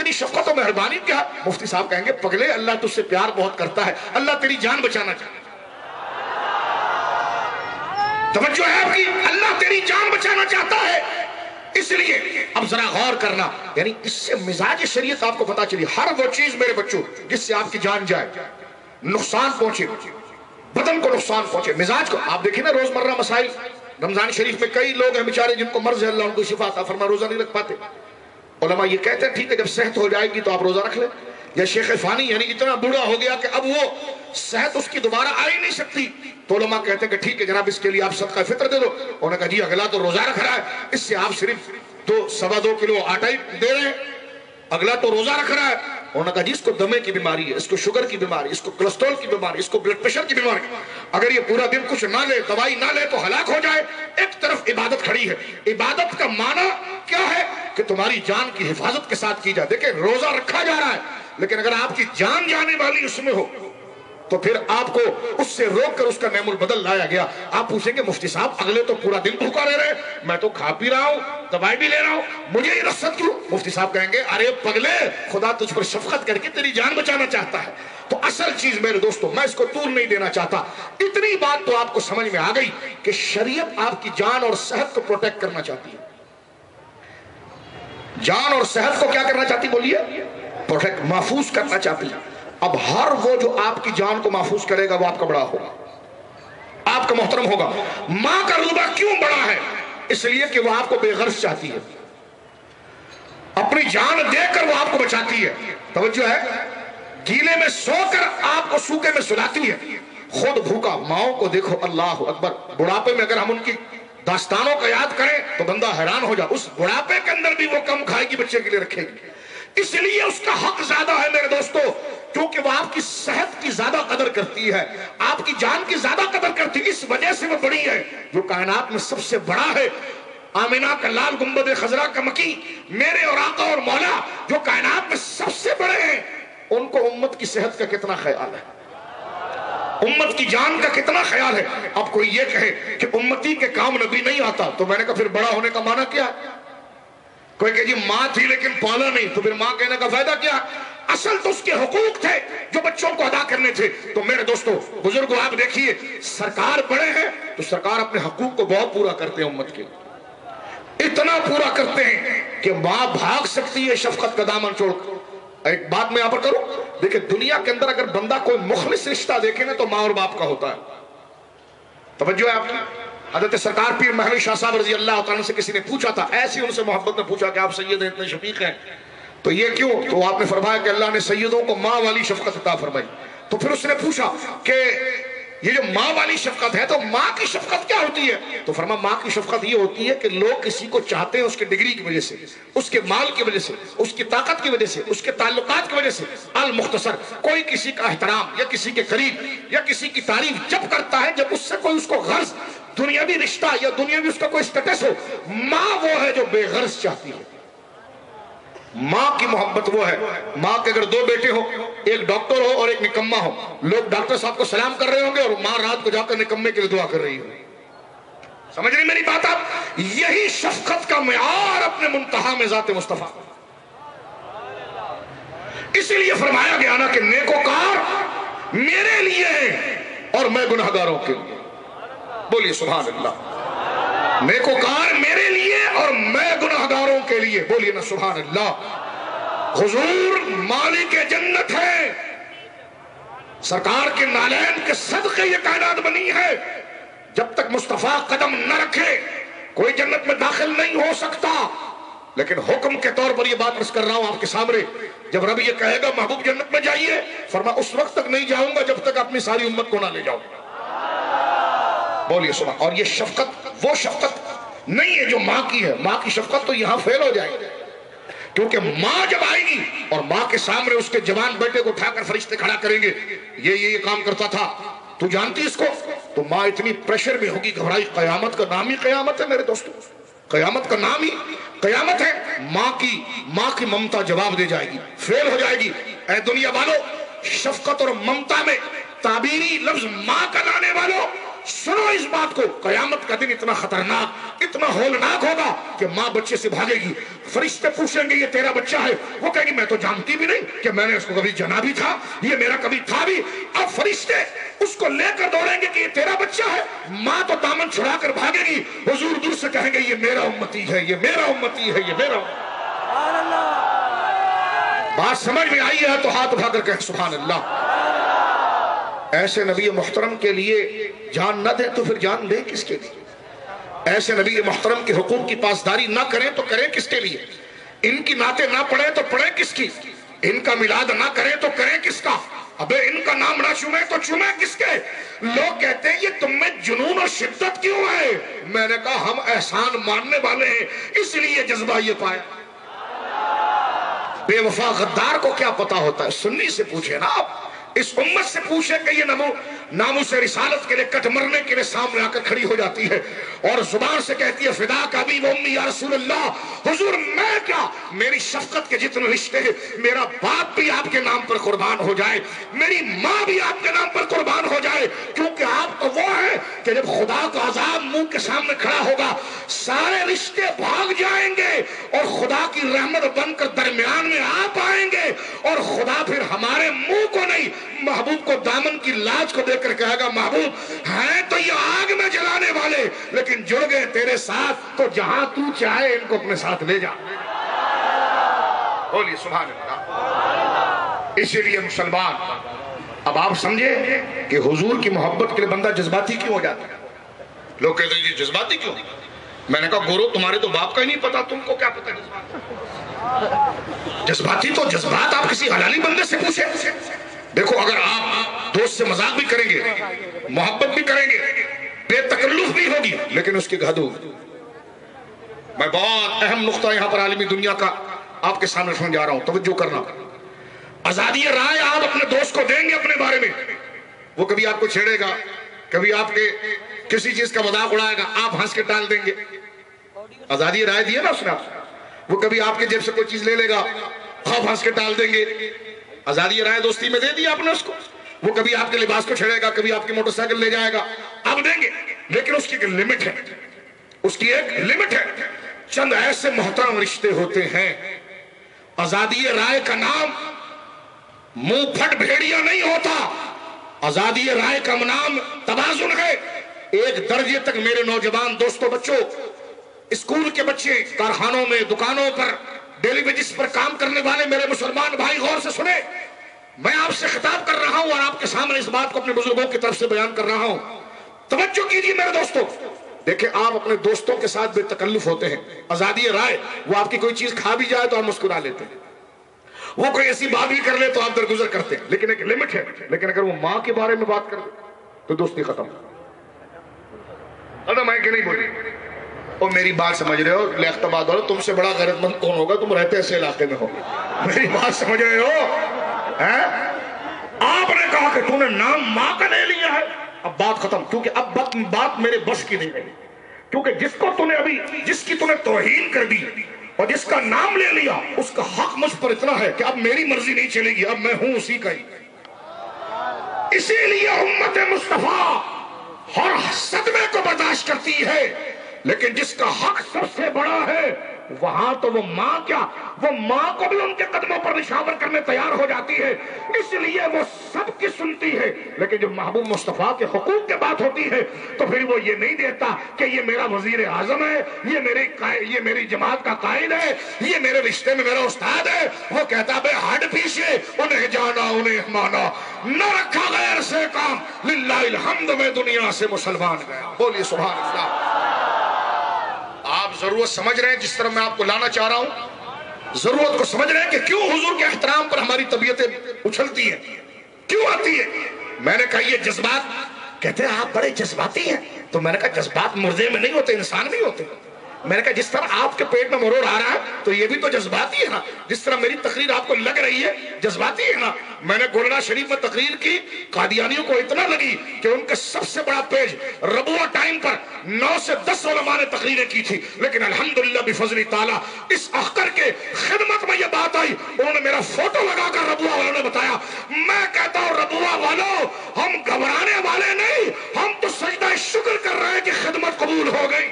اتنی شفقت و مہربانی کیا؟ مفتی صاحب کہیں گے پگلے اللہ تجھ سے پیار بہت کرتا ہے، اللہ تیری جان بچانا چاہتا ہے۔ توجہ ہے آپ کی، اللہ تیری جان بچانا چاہتا ہے۔ اس لیے اب ذرا غور کرنا، یعنی اس سے مزاج شریعت آپ کو پتا چلی، ہر وہ چیز میرے بچوں جس سے آپ کی جان جائے، نقصان پہنچے، بدن کو نقصان پہنچے، مزاج کو۔ آپ دیکھیں نا روزمرہ مسائل، رمضان شریف میں کئی لوگ ہیں بیچارے جن کو مرض ہے، اللہ ان کو شفا عطا فرمائے، روزہ نہیں رکھ پاتے۔ علماء یہ کہتے ہیں ٹھیک ہے جب صحت ہو جائے گی تو آپ روزہ رکھ لیں۔ یا شیخ فانی یعنی اتنا بوڑھا ہو گیا کہ اب وہ صحت اس کی دوبارہ آ ہی نہیں سکتی، تو علماء کہتے ہیں کہ ٹھیک ہے جناب اس کے لیے آپ صدقہ فطر دے دو۔ انہوں نے کہا جی اگلا تو روزہ رکھ رہا ہے، اس سے آپ صرف 2.25 کلو آٹا ہی دے رہے ہیں، اگلا تو روزہ رکھ رہا ہے۔ انہوں نے کہا جی اس کو دمے کی بیماری ہے، اس کو شوگر کی بیماری، اس کو کولیسٹرول کی بیماری، اس کو بلڈ پریشر کی بیماری، اگر یہ پورا دن کچھ نہ لے، دوائی نہ لے تو ہلاک ہو جائے۔ ایک طرف عبادت کھڑی ہے، عبادت کا معنی کیا ہے کہ تمہاری جان کی حفاظت کے ساتھ کی جائے۔ دیکھیں روزہ رکھا جا رہا ہے، لیکن اگر آپ کی جان جانے والی اس میں ہو تو پھر آپ کو اس سے روک کر اس کا نعم البدل لایا گیا۔ آپ پوچھیں گے مفتی صاحب اگلے تو پورا دن بھوکا رہ رہے، میں تو کھا پی رہا ہوں، دوائی بھی لے رہا ہوں، مجھے یہ رخصت کیوں؟ مفتی صاحب کہیں گے ارے پگلے خدا تجھ پر شفقت کر کے تیری جان بچانا چاہتا ہے۔ تو اصل چیز میرے دوستوں، میں اس کو طول نہیں دینا چاہتا، اتنی بات تو آپ کو سمجھ میں آ گئی کہ شریعت آپ کی جان اور صحت کو پروٹیکٹ کرنا چاہتی ہے۔ جان اور صحت کو کیا کرنا چاہتی بولیے؟ پروٹیکٹ، محفوظ کرنا چاہتی ہے۔ اب ہر وہ جو آپ کی جان کو محفوظ کرے گا وہ آپ کا بڑا ہوگا، آپ کا محترم ہوگا۔ ماں کا رتبہ کیوں بڑا ہے؟ اس لیے کہ وہ آپ کو بے غرض چاہتی ہے، اپنی جان دے کر وہ آپ کو بچاتی ہے۔ توجہ ہے، گیلے میں سو کر آپ کو سوکھے میں سلاتی ہے، خود بھوکا۔ ماؤں کو دیکھو، اللہ اکبر، بڑھاپے میں اگر ہم ان کی داستانوں کا یاد کریں تو بندہ حیران ہو جائے، اس بڑھاپے کے اندر بھی وہ کم کھائے گی، بچے کے لیے رکھے گی۔ اس لیے اس کا حق زیادہ ہے میرے دوستو، کیونکہ وہ آپ کی صحت کی زیادہ قدر کرتی ہے، آپ کی جان کی زیادہ قدر کرتی ہے، اس وجہ سے وہ بڑی ہے۔ جو کائنات میں سب سے بڑا ہے، آمینہ کا لال گنبد خضرا کا مکی، میرے اور آقا اور مولا جو کائنات میں سب سے بڑے ہیں، ان کو امت کی صحت کا کتنا خیال ہے، امت کی جان کا کتنا خیال ہے۔ اب کوئی یہ کہے کہ امتی کے کام نبی نہیں آتا، تو میں نے کہا پھر بڑا ہونے کا معنی کیا ہے؟ کوئی کہ جی ماں تھی لیکن پالا نہیں، تو پھر ماں کہنے کا فائدہ کیا؟ اصل تو اس کے حقوق تھے جو بچوں کو ادا کرنے تھے۔ تو میرے دوستو بزرگوں آپ دیکھیے، سرکار بڑے ہیں تو سرکار اپنے حقوق کو بہت پورا کرتے ہیں، امت کے اتنا پورا کرتے ہیں کہ ماں بھاگ سکتی ہے شفقت کا دامن چھوڑ کر۔ ایک بات میں یہاں پر کروں، دیکھیں دنیا کے اندر اگر بندہ کوئی مخلص رشتہ دیکھے نا تو ماں اور باپ کا ہوتا ہے۔ توجہ ہے آپ کی؟ حضرت سرکار پیر محمد شاہ صاحب رضی اللہ تعالیٰ سے کسی نے پوچھا تھا، ایسی ان سے محبت میں پوچھا کہ آپ سید ہیں، اتنے شفیق ہیں، تو یہ کیوں؟ تو آپ نے فرمایا کہ اللہ نے سیدوں کو ماں والی شفقت عطا فرمائی۔ تو پھر اس نے پوچھا کہ یہ جو ماں والی شفقت ہے تو ماں کی شفقت کیا ہوتی ہے؟ تو فرمایا ماں کی شفقت یہ ہوتی ہے کہ لوگ کسی کو چاہتے ہیں اس کے ڈگری کی وجہ سے، اس کے مال کی وجہ سے، اس کی طاقت کی وجہ سے، اس کے تعلقات کی وجہ سے۔ المختصر، کوئی کسی کا احترام یا کسی کے قریب یا کسی کی تعریف جب کرتا ہے جب اس سے کوئی اس کو غرض، دنیاوی رشتہ یا دنیاوی اس کا کوئی سٹیٹس ہو۔ ماں وہ ہے جو بے غرض چاہتی ہے، ماں کی محبت وہ ہے۔ ماں کے اگر 2 بیٹے ہو، ایک ڈاکٹر ہو اور ایک نکمہ ہو، لوگ ڈاکٹر صاحب کو سلام کر رہے ہوں گے اور ماں رات کو جا کر نکمے کے لیے دعا کر رہی ہوگی۔ سمجھ رہی میری بات آپ؟ یہی شفقت کا معیار اپنے منتہا میں ذات مصطفیٰ۔ اسی لیے فرمایا گیا نا کہ نیکوکار میرے لیے ہیں اور میں گناہگاروں کے لیے۔ بولیے سبحان اللہ۔ نیکوکار میرے لیے اور میں گناہگاروں کے لیے، بولیے نا سبحان اللہ۔ حضور مالک جنت ہے، سرکار کے نالین کے صدقے یہ کائنات بنی ہے۔ جب تک مصطفیٰ قدم نہ رکھے کوئی جنت میں داخل نہیں ہو سکتا۔ لیکن حکم کے طور پر یہ بات عرض کر رہا ہوں آپ کے سامنے، جب رب یہ کہے گا محبوب جنت میں جائیے، فرمایا اس وقت تک نہیں جاؤں گا جب تک اپنی ساری امت کو نہ لے جاؤں۔ بولیے سبحان۔ اور یہ شفقت وہ شفقت نہیں ہے جو ماں کی ہے، ماں کی شفقت تو یہاں فیل ہو جائے گی، کیونکہ ماں جب آئے گی اور ماں کے سامنے اس کے جوان بیٹے کو اٹھا کر فرشتے کھڑا کریں گے، یہ کام کرتا تھا، تو جانتی اس کو، تو ماں اتنی پریشر میں ہوگی، گھبرائی۔ قیامت کا نام ہی قیامت ہے میرے دوستو، قیامت کا نام ہی قیامت ہے۔ ماں کی ممتا جواب دے جائے گی، فیل ہو جائے گی۔ اے دنیا والو، شفقت اور ممتا میں تعبیری لفظ ماں کا لانے والو، سنو اس بات کو، قیامت کا دن اتنا خطرناک، اتنا ہولناک ہوگا کہ ماں بچے سے بھاگے گی، فرشتے پوچھیں گے یہ تیرا بچہ ہے، وہ کہے گی میں تو جانتی بھی نہیں کہ میں نے اس کو کبھی جنا بھی تھا، یہ میرا کبھی تھا بھی۔ اب فرشتے اس کو لے کر دوڑیں گے کہ یہ تیرا بچہ ہے، ماں تو دامن چھڑا کر بھاگے گی، حضور دور سے کہیں گے یہ میرا امتی ہے، یہ میرا امتی ہے، یہ میرا امتی ہے۔ بات سمجھ میں آئی ہے تو ہاتھ اٹھا کر کہیں سبحان اللہ۔ ایسے نبی محترم کے لیے جان نہ دیں تو پھر جان دیں کس کے لیے؟ ایسے نبی محترم کے حقوق کی پاسداری نہ کریں تو کریں کس کے لیے؟ ان کی نعتیں نہ پڑھیں تو پڑھیں کس کی؟ ان کا میلاد نہ کریں تو کریں کس کا؟ ابے ان کا نام نہ چومیں تو چومیں کس کے؟ لوگ کہتے ہیں یہ تم میں جنون اور شدت کیوں ہے؟ میں نے کہا ہم احسان ماننے والے ہیں، اس لیے جذبہ یہ پایا۔ بے وفا غدار کو کیا پتا ہوتا ہے؟ سنی سے پوچھے نا آپ، اس امت سے پوچھے کہ یہ ناموس رسالت کے لیے کٹ مرنے کے لیے سامنے آ کر کھڑی ہو جاتی ہے اور زبان سے کہتی ہے فدا کا ابی و امی یا رسول اللہ، حضور میں کیا، میری شفقت کے جتنے رشتے ہیں، میرا باپ بھی آپ کے نام پر قربان ہو جائے، میری ماں بھی آپ کے نام پر قربان ہو جائے، کیونکہ آپ تو وہ ہیں کہ جب خدا کا عذاب منہ کے سامنے کھڑا ہوگا سارے رشتے بھاگ جائیں گے اور خدا کی رحمت بن کر درمیان میں آپ آئیں گے، اور خدا پھر ہمارے منہ کو نہیں محبوب کو دامن کی لاج کو دیکھ کر کہے گا محبوب ہیں تو یہ آگ میں جلانے والے لیکن جڑ گئے تیرے ساتھ، تو جہاں تو چاہے ان کو اپنے ساتھ لے جا۔ بولیے سبحان اللہ۔ اسی لیے مسلمان اب آپ سمجھے کہ حضور کی محبت کے لیے بندہ جذباتی کیوں ہو جاتا ہے؟ لوگ کہتے ہیں جی جذباتی کیوں؟ میں نے کہا گورو تمہارے تو باپ کا ہی نہیں پتا، تم کو کیا پتا جذباتی؟ تو جذبات آپ کسی حلالی بندے سے پوچھیں۔ دیکھو اگر آپ دوست سے مذاق بھی کریں گے، محبت بھی کریں گے، بے تکلف بھی ہوگی، لیکن اس کی حدود۔ میں بہت اہم نقطہ یہاں پر عالمی دنیا کا آپ کے سامنے رکھنے جا رہا ہوں، توجہ کرنا۔ آزادی رائے آپ اپنے دوست کو دیں گے اپنے بارے میں، وہ کبھی آپ کو چھیڑے گا، کبھی آپ کے کسی چیز کا مذاق اڑائے گا، آپ ہنس کے ٹال دیں گے۔ آزادی رائے دی ہے نا اس نے، وہ کبھی آپ کے جیب سے کوئی چیز لے لے گا، آپ ہنس کے ٹال دیں گے۔ آزادی رائے دوستی میں دے دی آپ نے اس کو، وہ کبھی آپ کے لباس کو چھیڑے گا، کبھی آپ کی موٹر سائیکل لے جائے گا، آپ دیں گے، لیکن اس کی ایک لمٹ ہے، اس کی ایک لمٹ ہے۔ چند ایسے محترم رشتے ہوتے ہیں، آزادی رائے کا نام منہ پھٹ بھیڑیا نہیں ہوتا، آزادی رائے کا نام توازن ہے۔ ایک درجے تک میرے نوجوان دوستوں، بچوں، اسکول کے بچے، کارخانوں میں، دکانوں پر، ڈیلی بیسس پر کام کرنے والے میرے مسلمان بھائی غور سے سنیں، میں آپ سے خطاب کر رہا ہوں اور آپ کے سامنے اس بات کو اپنے بزرگوں کی طرف سے بیان کر رہا ہوں، توجہ کیجیے میرے دوستوں۔ دیکھیں آپ اپنے دوستوں کے ساتھ بے تکلف ہوتے ہیں، آزادی رائے، وہ آپ کی کوئی چیز کھا بھی جائے تو آپ مسکرا لیتے ہیں، وہ کوئی ایسی بات بھی کر لے تو آپ درگزر کرتے ہیں، لیکن ایک لمٹ ہے۔ لیکن اگر وہ ماں کے بارے میں بات کر دے تو دوستی ختم۔ میں کہ نہیں بولی اور میری بات سمجھ رہے ہو لیاقت آباد والو، تم سے بڑا غیرت مند کون ہوگا؟ تم رہتے ایسے علاقے میں ہو، میری بات سمجھ رہے ہو؟ آپ نے کہا کہ تم نے نام ماں کا لے لیا ہے، اب بات ختم، کیونکہ اب بات میرے بس کی نہیں رہی، کیونکہ جس کو تم نے ابھی، جس کی تم نے توہین کر دی اور جس کا نام لے لیا، اس کا حق مجھ پر اتنا ہے کہ اب میری مرضی نہیں چلے گی، اب میں ہوں اسی کا ہی۔ اسی لیے امت مصطفیٰ ہر صدمے کو برداشت کرتی ہے، لیکن جس کا حق سب سے بڑا ہے وہاں تو وہ ماں کیا، وہ ماں کو بھی ان کے قدموں پر نشاور کرنے تیار ہو جاتی ہے، اس لیے وہ سب کی سنتی ہے۔ لیکن جب محبوب مصطفیٰ کے حقوق کی بات ہوتی ہے تو پھر وہ یہ نہیں دیتا کہ یہ میرا وزیر اعظم ہے، یہ میری جماعت کا قائد ہے، یہ میرے رشتے میں میرا استاد ہے، وہ کہتا بے ہڈ پیچھے انہیں جانا انہیں مانا، نہ رکھا غیر سے کام، للہ الحمد میں دنیا سے مسلمان گیا۔ بولیے سبحان اللہ۔ آپ ضرورت سمجھ رہے ہیں جس طرح میں آپ کو لانا چاہ رہا ہوں، ضرورت کو سمجھ رہے ہیں کہ کیوں حضور کے احترام پر ہماری طبیعتیں اچھلتی ہیں، کیوں آتی ہیں؟ میں نے کہا یہ جذبات، کہتے ہیں آپ بڑے جذباتی ہیں، تو میں نے کہا جذبات مردے میں نہیں ہوتے، انسان نہیں ہوتے۔ میں نے کہا جس طرح آپ کے پیٹ میں مروڑ آ رہا ہے تو یہ بھی تو جذباتی ہے نا، جس طرح میری تقریر آپ کو لگ رہی ہے جذباتی ہے نا۔ میں نے گولڑا شریف میں تقریر کی، قادیانیوں کو اتنا لگی کہ ان کے سب سے بڑا پیج ربوہ ٹائم پر 9 سے 10 علماء نے تقریریں کی تھی، لیکن الحمدللہ بفضل تعالیٰ اس اخکر کے خدمت میں یہ بات آئی، انہوں نے میرا فوٹو لگا کر ربوہ والوں نے بتایا۔ میں کہتا ہوں ربوہ والوں، ہم گھبرانے والے نہیں، ہم تو سجدہ شکر کر رہا ہے کہ خدمت قبول ہو گئی.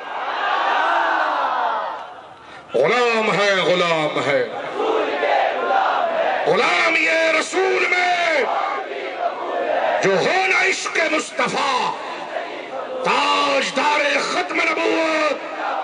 غلام ہے غلام ہے غلام یہ رسول میں جو ہونا عشق مصطفیٰ تاجدار ختم نبوت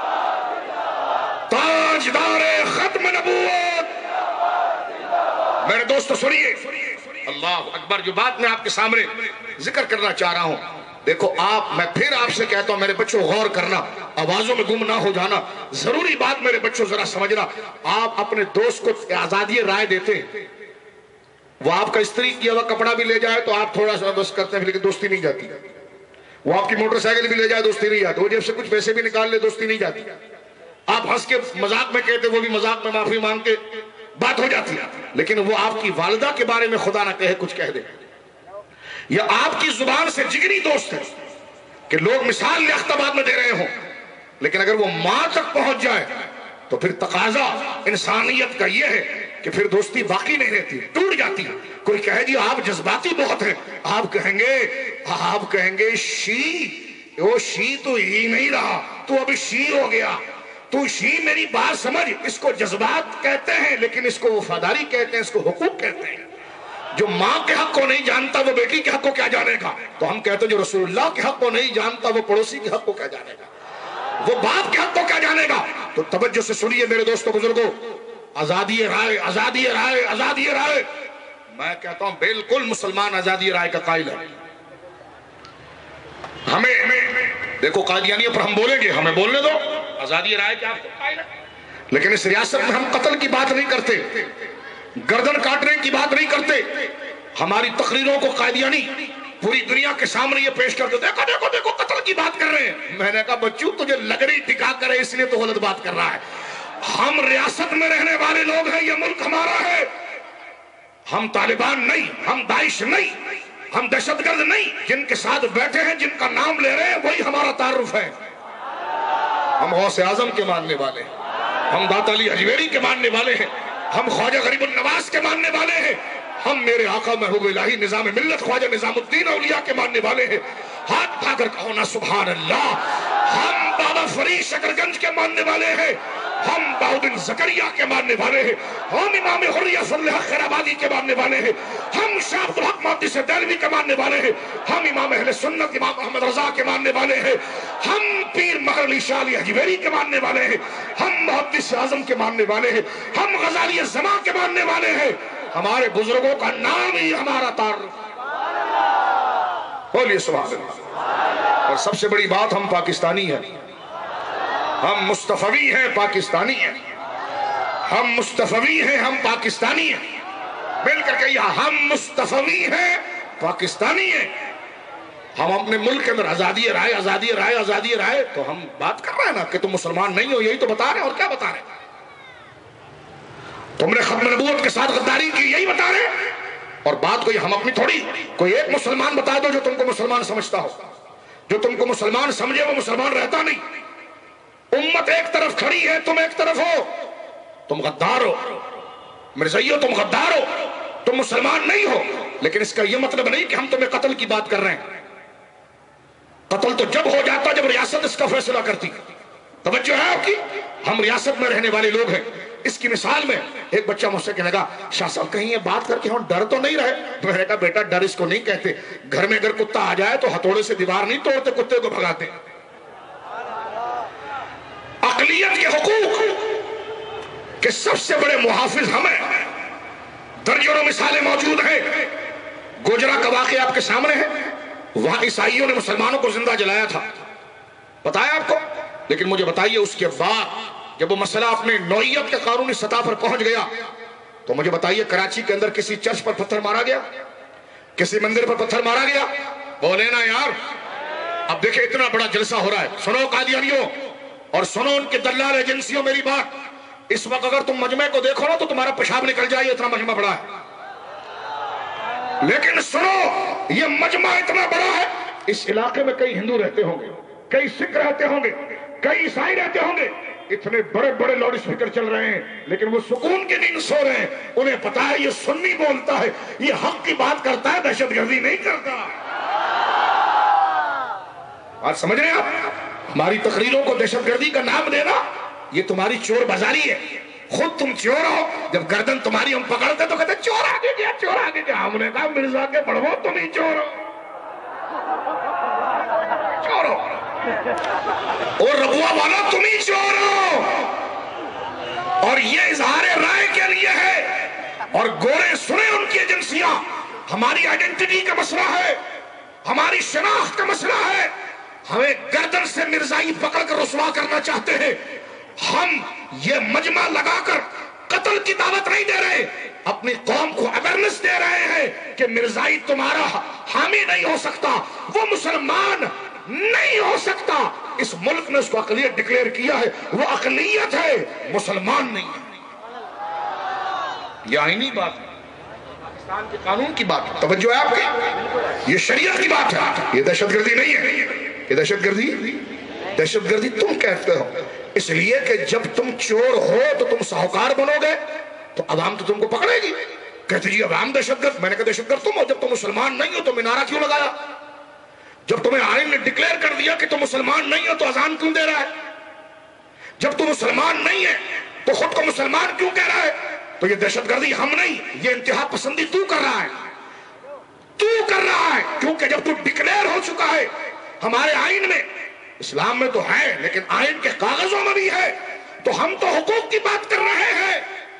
تاجدار ختم نبوت. میرے دوستو سنیے اللہ اکبر. جو بات میں آپ کے سامنے ذکر کرنا چاہ رہا ہوں, دیکھو میں پھر آپ سے کہتا ہوں میرے بچوں غور کرنا, آوازوں میں گم نہ ہو جانا. ضروری بات میرے بچوں ذرا سمجھنا. آپ اپنے دوست کو آزادی رائے دیتے ہیں, وہ آپ کا استری کیا ہوا کپڑا بھی لے جائے تو آپ تھوڑا سا بس کرتے ہیں لیکن دوستی نہیں جاتی. وہ آپ کی موٹر سائیکل بھی لے جائے دوستی نہیں جاتی. وہ جیب سے کچھ پیسے بھی نکال لے دوستی نہیں جاتی. آپ ہنس کے مذاق میں کہتے, وہ بھی مذاق میں معافی مانگ کے بات ہو جاتی ہے. لیکن وہ آپ کی والدہ کے بارے میں خدا نہ کہے کچھ کہہ دے, یا آپ کی زبان سے جگری دوست ہے کہ لوگ مثال لیاقتباد میں دے رہے ہوں, لیکن اگر وہ ماں تک پہنچ جائے تو پھر تقاضا انسانیت کا یہ ہے کہ پھر دوستی باقی نہیں رہتی, ٹوٹ جاتی ہے. کوئی کہے جی آپ جذباتی بہت ہیں, آپ کہیں گے شی, وہ شی تو ہی نہیں رہا, تو ابھی شی ہو گیا. تو شی میری بات سمجھ, اس کو جذبات کہتے ہیں لیکن اس کو وفاداری کہتے ہیں, اس کو حقوق کہتے ہیں. جو ماں کے حق کو نہیں جانتا وہ بیٹی کے حق کو کیا جانے گا. تو ہم کہتے ہیں جو رسول اللہ کے حق کو نہیں جانتا وہ پڑوسی کے حق کو کیا جانے گا, وہ باپ کے حق کو کیا جانے گا. تو توجہ سے سنیے میرے دوستو بزرگوں, آزادی رائے آزادی رائے آزادی رائے. میں کہتا ہوں بالکل مسلمان آزادی رائے کا قائل ہے. ہمیں دیکھو قادیانیوں پر ہم بولیں گے, ہمیں بولنے دو, آزادی رائے کیا آپ کو قائل ہے. لیکن اس ریاست میں ہم قتل کی بات نہیں کرتے, گردن کاٹنے کی بات نہیں کرتے. ہماری تقریروں کو قادیانی پوری دنیا کے سامنے یہ پیش کرتے, دیکھو دیکھو دیکھو قتل کی بات کر رہے ہیں. میں نے کہا بچوں تجھے لگڑی ٹکا کر اس لیے تو غلط بات کر رہا ہے. ہم ریاست میں رہنے والے لوگ ہیں, یہ ملک ہمارا ہے. ہم طالبان نہیں, ہم داعش نہیں, ہم دہشت گرد نہیں. جن کے ساتھ بیٹھے ہیں, جن کا نام لے رہے ہیں, وہی ہمارا تعارف ہے. ہم غوث اعظم کے ماننے والے ہیں, ہم داتا علی حجویری کے ماننے والے ہیں, ہم خواجہ غریب النواز کے ماننے والے ہیں, ہم میرے آقا محبوب الہی نظام ملت خواجہ نظام الدین اولیاء کے ماننے والے ہیں. ہاتھ اٹھا کر کہو نا سبحان اللہ. ہم بابا فرید شکر گنج کے ماننے والے ہیں, ہم بہاؤدین زکریا کے ماننے والے ہیں, ہم امام حریہ فضل حق خیرآبادی کے ماننے والے ہیں, ہم شاہ عبد الحق محدث دہلوی کے ماننے والے ہیں, ہم امام اہل سنت امام احمد رضا کے ماننے والے ہیں, ہم پیر مہر علی شاہ علی حجویری کے ماننے والے ہیں, ہم محدث اعظم کے ماننے والے ہیں, ہم غزالی الزماں کے ماننے والے ہیں. ہمارے بزرگوں کا نام ہی ہمارا تعارف. بولیے سبحان اللہ. اور سب سے بڑی بات, ہم پاکستانی ہیں, ہم مصطفی ہیں, پاکستانی ہیں. ہم مصطفی ہیں, ہم پاکستانی ہیں. مل کر کہیے ہم مصطفی ہیں, پاکستانی ہیں. ہم اپنے ملک کے اندر آزادی رائے آزادی رائے آزادی رائے, تو ہم بات کر رہے ہیں نا کہ تم مسلمان نہیں ہو, یہی تو بتا رہے ہیں. اور کیا بتا رہے ہیں؟ تم نے ختم نبوت کے ساتھ غداری کی, یہی بتا رہے ہیں. اور بات کوئی ہم اپنی تھوڑی, کوئی ایک مسلمان بتا دو جو تم کو مسلمان سمجھتا ہو. جو تم کو مسلمان سمجھے وہ مسلمان رہتا نہیں. امت ایک طرف کھڑی ہے, تم ایک طرف ہو. تم غدار ہو مرزائیو, تم غدار ہو, تم مسلمان نہیں ہو. لیکن اس کا یہ مطلب نہیں کہ ہم تمہیں قتل کی بات کر رہے ہیں. قتل تو جب ہو جاتا جب ریاست اس کا فیصلہ کرتی. توجہ ہے آپ کی. ہم ریاست میں رہنے والے لوگ ہیں. اس کی مثال میں ایک بچہ مجھ سے کہنے لگا, شاہ صاحب کہیں یہ بات کر کے ہم ڈر تو نہیں رہے. میں نے کہا بیٹا ڈر اس کو نہیں کہتے. گھر میں اگر کتا آ جائے تو ہتھوڑے سے دیوار نہیں توڑتے, کتے کو بھگاتے. اقلیت کے حقوق کے سب سے بڑے محافظ ہمیں. درجنوں مثالیں موجود ہیں. گوجرا کا واقعہ آپ کے سامنے ہے. وہاں عیسائیوں نے مسلمانوں کو زندہ جلایا تھا, بتایا آپ کو. لیکن مجھے بتائیے اس کے بعد جب وہ مسئلہ اپنے نوعیت کے قانونی سطح پر پہنچ گیا تو مجھے بتائیے کراچی کے اندر کسی چرچ پر پتھر مارا گیا, کسی مندر پر پتھر مارا گیا؟ بولے نا یار. اب دیکھیں اتنا بڑا جلسہ ہو رہا ہے. سنو قادیانیوں اور سنو ان کے دلال ایجنسیوں میری بات. اس وقت اگر تم مجمع کو دیکھو نا تو تمہارا پیشاب نکل جائے, اتنا مجمع بڑا ہے. لیکن سنو یہ مجمع اتنا بڑا ہے, اس علاقے میں کئی ہندو رہتے ہوں گے, کئی سکھ رہتے ہوں گے, کئی عیسائی رہتے ہوں گے. اتنے بڑے بڑے لاؤڈ اسپیکر چل رہے ہیں لیکن وہ سکون کی نیند سو رہے ہیں. انہیں پتا ہے یہ سنی بولتا ہے, یہ حق کی بات کرتا ہے, دہشت گردی نہیں کرتا. بات سمجھ رہے ہیں آپ؟ ہماری تقریروں کو دہشت گردی کا نام دینا یہ تمہاری چور بازاری ہے. خود تم چور ہو. جب گردن تمہاری ہم پکڑتے تو کہتے چور آگے گیا, چور آگے گیا. ہم نے کہا مرزا کے بڑھو تم ہی چور ہو, چور ہو. اور ربوہ والا تم ہی چور ہو. اور یہ اظہار رائے کے لیے ہے. اور گورے سنیں ان کی ایجنسیاں. ہماری آئیڈینٹی کا مسئلہ ہے, ہماری شناخت کا مسئلہ ہے. ہمیں گردن سے مرزائی پکڑ کر رسوا کرنا چاہتے ہیں. ہم یہ مجمع لگا کر قتل کی دعوت نہیں دے رہے, اپنی قوم کو اویئرنس دے رہے ہیں کہ مرزائی تمہارا حامی نہیں ہو سکتا, وہ مسلمان نہیں ہو سکتا. اس ملک نے اس کو اقلیت ڈکلیئر کیا ہے, وہ اقلیت ہے, مسلمان نہیں ہے. یہ آئینی بات ہے, پاکستان کے قانون کی بات ہے. توجہ ہے آپ کی, یہ شریعت کی بات ہے, یہ دہشت گردی نہیں ہے. یہ دہشت گردی تم کہتے ہو. اس لیے کہ جب تم چور ہو تو تم ساہوکار بنو گے تو عوام تو تم کو پکڑے گی. کہتے جی عوام دہشت گرد. میں نے کہا دہشت گرد تم ہو. جب تم مسلمان نہیں ہو تو مینارہ کیوں لگایا؟ جب تمہیں آئین نے ڈکلیئر کر دیا کہ تم مسلمان نہیں ہو تو اذان کیوں دے رہا ہے؟ جب تم مسلمان نہیں ہے تو خود کو مسلمان کیوں کہہ رہا ہے؟ تو یہ دہشت گردی ہم نہیں, یہ انتہا پسندی تو کر رہا ہے, تو کر رہا ہے. کیونکہ جب تو ڈکلیئر ہو چکا ہے ہمارے آئین میں, اسلام میں تو ہے لیکن آئین کے کاغذوں میں بھی ہے, تو ہم تو حقوق کی بات کر رہے ہیں.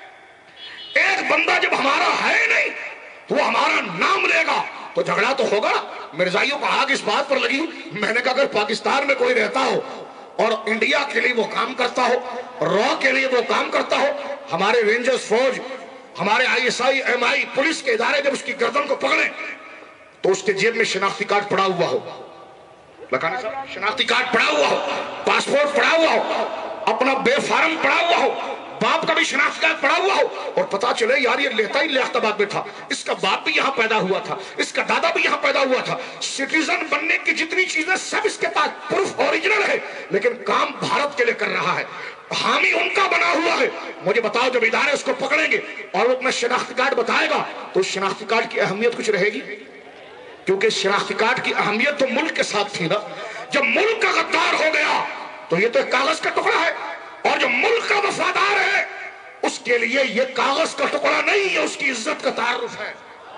ایک بندہ جب ہمارا ہے نہیں تو وہ ہمارا نام لے گا تو جھگڑا تو ہوگا. مرزائیوں کو آگ اس بات پر لگی. میں نے کہا اگر پاکستان میں کوئی رہتا ہو اور انڈیا کے لیے وہ کام کرتا ہو, را کے لیے وہ کام کرتا ہو, ہمارے رینجرز فوج, ہمارے ISI MI پولیس کے ادارے جب اس کی گردن کو پکڑیں تو اس کے جیب میں شناختی کارڈ پڑا ہوا ہو, لکھانی صاحب شناختی کارڈ پڑا ہوا ہو, پاسپورٹ پڑا ہوا ہو, اپنا بے فارم پڑا ہوا ہو, باپ کا بھی شناختی کارڈ پڑا ہوا ہو, اور پتا چلے یار یہ لیتا ہی لیاقت آباد میں تھا, اس کا باپ بھی یہاں پیدا ہوا تھا, اس کا دادا بھی یہاں پیدا ہوا تھا, سٹیزن بننے کی جتنی چیزیں سب اس کے پاس پروف اوریجنل ہے, لیکن کام بھارت کے لیے کر رہا ہے, حامی ان کا بنا ہوا ہے. مجھے بتاؤ جب ادارے اس کو پکڑیں گے اور وہ اپنا شناختی کارڈ بتائے گا تو اس شناختی کارڈ کی اہمیت کچھ رہے گی؟ کیونکہ شناختی کارڈ کی اہمیت تو ملک کے ساتھ تھی نا. جب ملک کا غدار ہو گیا تو یہ تو ایک کاغذ کا ٹکڑا ہے, اور جو ملک کا وفادار ہے اس کے لیے یہ کاغذ کا ٹکڑا نہیں ہے, اس کی عزت کا تعارف ہے.